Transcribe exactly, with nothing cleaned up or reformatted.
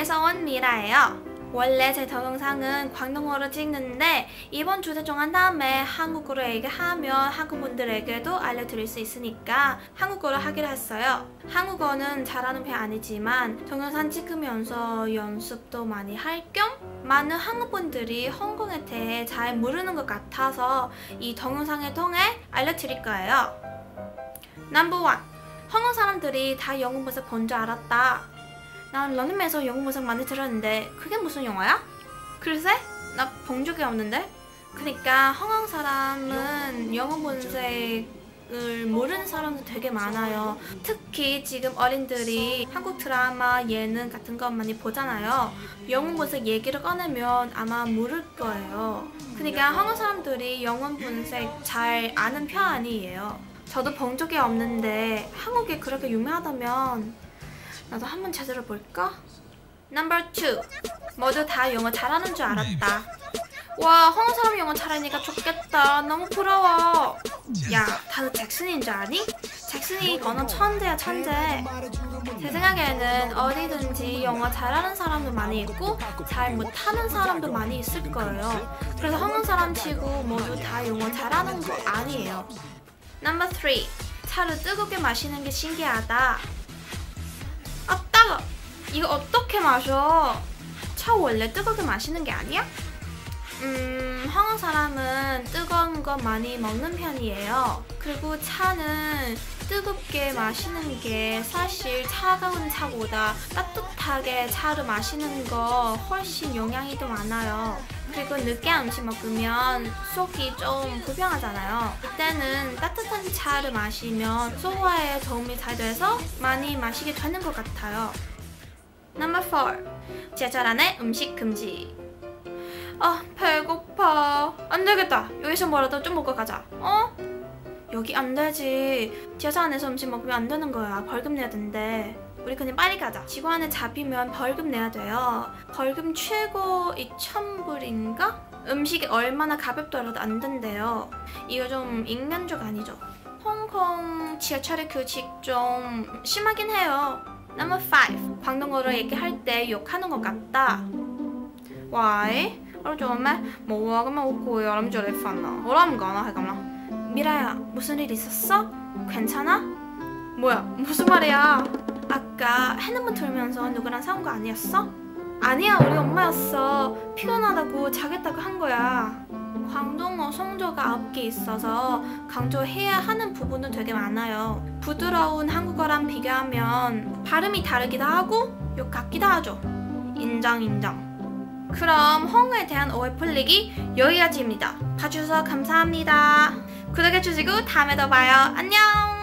홍콩에서 온 미라예요. 원래 제 동영상은 광동어로 찍는데 이번 주제 정한 다음에 한국어로 얘기하면 한국분들에게도 알려드릴 수 있으니까 한국어로 하기로 했어요. 한국어는 잘하는 편 아니지만 동영상 찍으면서 연습도 많이 할 겸 많은 한국분들이 홍콩에 대해 잘 모르는 것 같아서 이 동영상을 통해 알려드릴 거예요. 넘버 원. 홍콩 사람들이 다 영어 모습 본 줄 알았다. 난 런닝맨에서 영어 모습 많이 들었는데 그게 무슨 영화야? 글쎄? 나 본 적이 없는데? 그니까 홍콩 사람은 영어 본색을 모르는 사람도 되게 많아요. 특히 지금 어린들이 한국 드라마, 예능 같은 거 많이 보잖아요. 영어 본색 얘기를 꺼내면 아마 모를 거예요. 그니까 홍콩 사람들이 영어 본색 잘 아는 편 아니에요. 저도 본 적이 없는데 한국에 그렇게 유명하다면 나도 한번 제대로 볼까? 넘버 투. 모두 다 영어 잘하는 줄 알았다. 와, 홍콩 사람 영어 잘하니까 좋겠다. 너무 부러워. 야, 다들 잭슨인 줄 아니? 잭슨이 언어 천재야, 천재. 제 생각에는 어디든지 영어 잘하는 사람도 많이 있고 잘 못하는 사람도 많이 있을 거예요. 그래서 홍콩 사람 치고 모두 다 영어 잘하는 거 아니에요. 넘버 쓰리. 차를 뜨겁게 마시는 게 신기하다. 아, 따가! 이거 어떻게 마셔? 차 원래 뜨겁게 마시는 게 아니야? 음, 홍콩 사람은 뜨거운 거 많이 먹는 편이에요. 그리고 차는 뜨겁게 마시는 게 사실 차가운 차보다 따뜻하게 차를 마시는 거 훨씬 영향이 더 많아요. 그리고 느끼한 음식 먹으면 속이 좀 불편하잖아요. 그때는 따뜻한 차를 마시면 소화에 도움이 잘 돼서 많이 마시게 되는 것 같아요. 넘버 사. 지하철 안에 음식 금지. 아, 배고파. 안 되겠다. 여기서 뭐라도 좀 먹고 가자. 어? 여기 안 되지. 지하철 안에서 음식 먹으면 안 되는 거야. 벌금 내야 된대. 우리 그냥 빨리 가자. 직원에 잡히면 벌금 내야 돼요. 벌금 최고 이천 불인가? 음식이 얼마나 가볍더라도 안 된대요. 이거 좀 인간적 아니죠? 홍콩 지하철의 규칙 좀 심하긴 해요. 넘버 파이브. 광동어로 얘기할 때 욕하는 것 같다. Why? Ở chỗ má 뭐 그만 웃고 여름 저래 판나. 어람 가나 해가나. 미라야, 무슨 일 있었어? 괜찮아? 뭐야, 무슨 말이야? 아까 핸드폰 틀면서 누구랑 싸운 거 아니었어? 아니야, 우리 엄마였어. 피곤하다고 자겠다고 한 거야. 광동어 성조가 아홉 개 있어서 강조해야 하는 부분도 되게 많아요. 부드러운 한국어랑 비교하면 발음이 다르기도 하고 욕 같기도 하죠. 인정 인정. 그럼 홍어에 대한 오해 풀리기 여기까지입니다. 봐주셔서 감사합니다. 구독해주시고 다음에 또 봐요. 안녕.